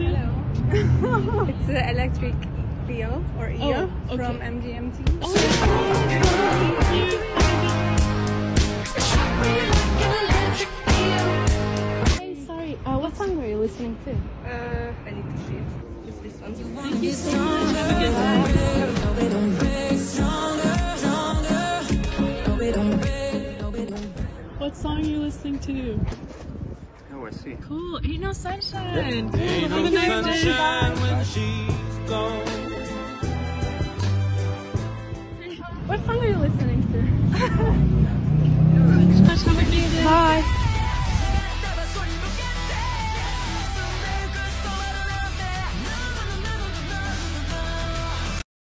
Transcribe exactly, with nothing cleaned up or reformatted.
to? Hello. It's the Electric Eel or Eel Oh, okay. from M G M T. Oh, hey, sorry. Uh, what song were you listening to? Uh, I need to see it. It's this one. Thank you so much. Have a good night. What song are you listening to? Oh, I see. Cool. Ain't No Sunshine. Cool. Ain't Have no a nice day. sunshine when she's gone. What song are you listening to? Have a good day. Bye.